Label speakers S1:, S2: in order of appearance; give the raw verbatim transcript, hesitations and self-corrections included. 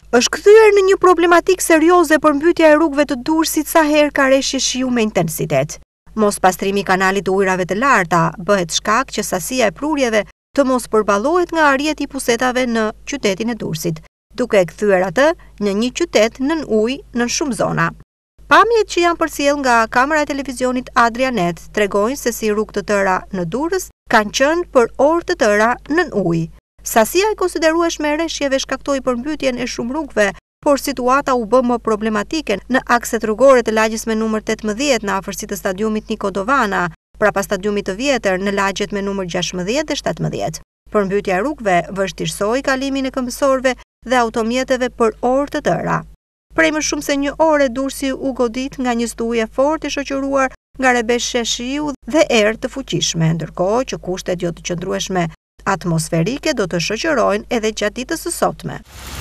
S1: Është kthyer në një problematikë serioze përmbytja e rrugëve të Durrësit sa herë ka rreshje shiu me intensitet. Mos pastrimi i kanalit të ujrave të larta bëhet shkak që sasia e prurjeve të mos përballohet nga arjeti i pusetave në qytetin e Durrësit, duke e kthyer atë në një qytet nën ujë në shumë zona. Pamjet që janë përcjell nga kamera e televizionit Adrianet tregojnë se si rrugë të tëra në Durrës kanë qenë për orë të tëra nën ujë. Sasia e konsiderueshme e rreshjeve shkaktoi përmbytjen e shumë rrugëve, por situata u bë më problematike në akset rrugore të lagjës me numër tetëmbëdhjetë në afërsi të stadiumit Niko Dovana, prapa stadiumit të vjetër në lagjet me numër gjashtëmbëdhjetë dhe shtatëmbëdhjetë. Përmbytja e rrugëve vështirësoi kalimin e këmbësorëve dhe automjeteve për orë të tëra. Prej më shumë se një ore Durrësi u godit nga një stuje fort i shoqëruar nga rebeshje shiu dhe erë të fuqishme, ndërkohë që kushtet jo të qëndrueshme atmosferike do të shoqërojnë edhe gjatë ditës së sotme.